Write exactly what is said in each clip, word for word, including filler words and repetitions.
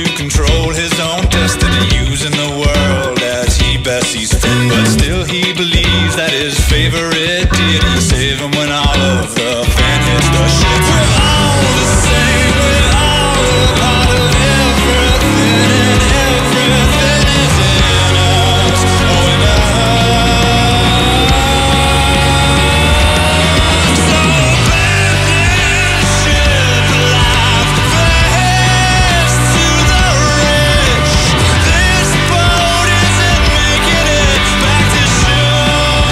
control his own destiny, using the world as he best sees fit. But still he believes that his favorite deity save him when all of the fan hits the shit. We're all the same, we're all a part of everything, and everything is in us, oh in us. So abandon ship life, fast to the rich. This boat isn't making it back to shore.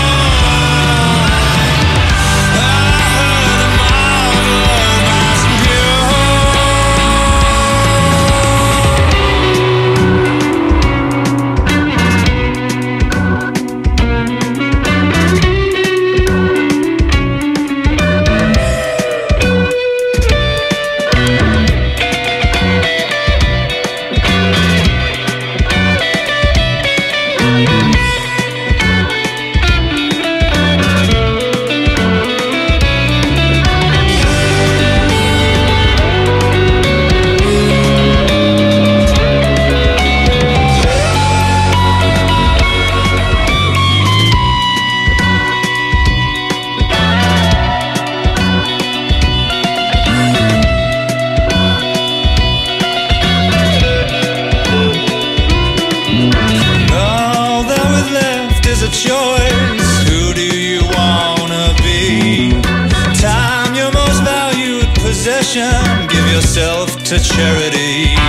I heard the marvel, nice and all that was left is a choice. Who do you wanna be? Time, your most valued possession. Give yourself to charity.